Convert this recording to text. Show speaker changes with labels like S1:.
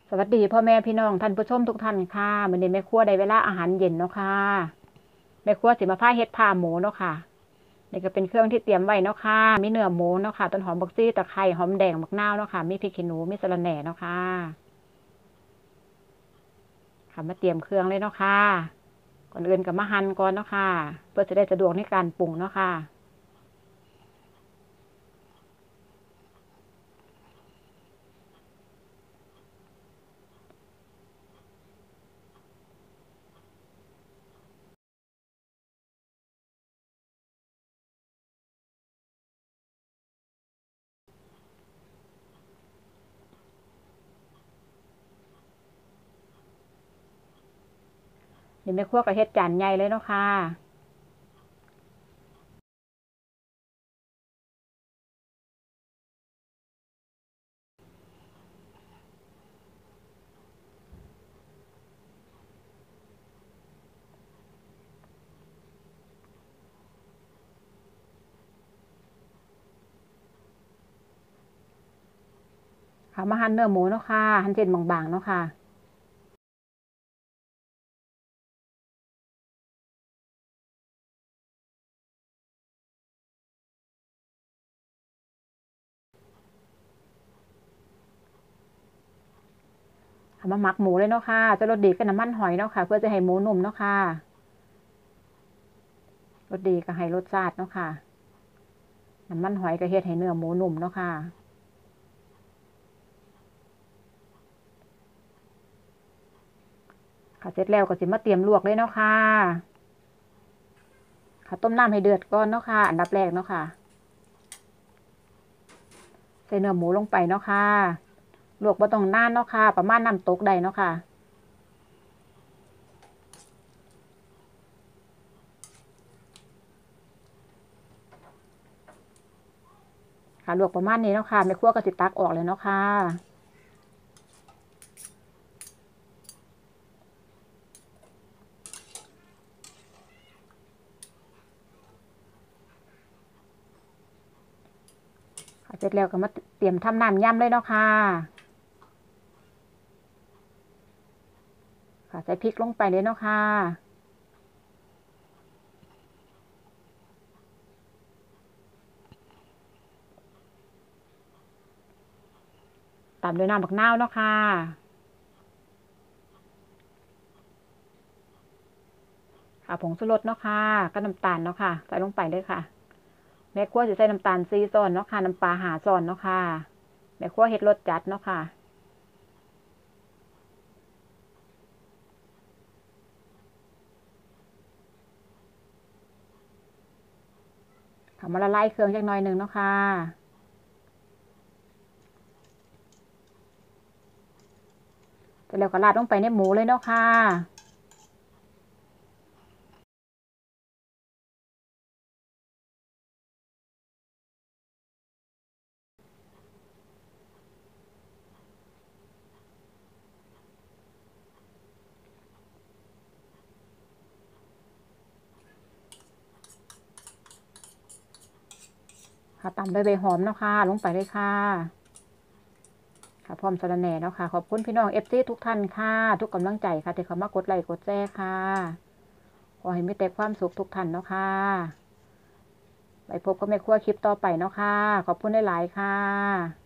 S1: สวัสดีพ่อแม่พี่น้องท่านผู้ชมทุกท่านค่ะมื้อนี้แม่ครัวได้เวลาอาหารเย็นเนาะค่ะแม่ครัวสิมาพาเฮ็ดผ่าหมูเนาะค่ะนี่ก็เป็นเครื่องที่เตรียมไว้เนาะค่ะมีเนื้อหมูเนาะค่ะต้นหอมบักซี่ตะไคร้หอมแดงมะนาวเนาะค่ะมีพริกขี้หนูมีสะระแหน่เนาะค่ะค่ะมาเตรียมเครื่องเลยเนาะค่ะก่อนอื่นก็มาหั่นก่อนเนาะค่ะเพื่อจะได้สะดวกในการปรุงเนาะค่ะนี่แม่ครัวก็เฮ็ดจานใหญ่เลยเนาะค่ะค่ะมาหั่นเนื้อหมูเนาะค่ะหั่นเส้นบางๆเนาะค่ะค่ะมาหมักหมูเลยเนาะค่ะจะรสดีกับน้ำมันหอยเนาะค่ะเพื่อจะให้หมูนุ่มเนาะค่ะรสดีก็ให้รสชาติเนาะค่ะ น้ำมันหอยก็เฮ็ดให้เนื้อหมูนุ่มเนาะค่ะค่ะเสร็จแล้วก็สิมาเตรียมลวกเลยเนาะค่ะค่ะต้มน้ำให้เดือดก่อนเนาะค่ะอันดับแรกเนาะค่ะใส่เนื้อหมูลงไปเนาะค่ะลวกบ่ต้องนานเนาะค่ะประมาณน้ำตกได้เนาะค่ะค่ะลวกประมาณนี้เนาะค่ะแม่ครัวก็สิตักออกเลยเนาะค่ะค่ะเสร็จแล้วก็มาเตรียมทำน้ำยำเลยเนาะค่ะค่ะใส่พริกลงไปเลยเนาะค่ะตามด้วยน้ำบักนาวเนาะค่ะค่ะผงชูรสเนาะค่ะก็น้ำตาลเนาะค่ะใส่ลงไปเลยค่ะ แม่ครัวสิใส่น้ำตาล4ช้อนเนาะค่ะน้ำปลา5ช้อนเนาะค่ะแม่ครัวเฮ็ดรสจัดเนาะค่ะค่ะมาละลายเครื่องจักหน่อยหนึ่งเนาะค่ะเสร็จแล้วก็ราดลงไปในหมูเลยเนาะค่ะค่ะตามด้วยใบหอมเนาะค่ะลงไปเลยค่ะค่ะพร้อมสะระแหน่เนาะค่ะขอบคุณพี่น้องFCทุกท่านค่ะทุกกำลังใจค่ะที่เข้ามากดไลค์กดแชร์ค่ะขอให้มีแต่ความสุขทุกท่านเนาะค่ะไปพบกับแม่ครัวคลิปต่อไปเนาะค่ะขอบคุณหลายๆค่ะ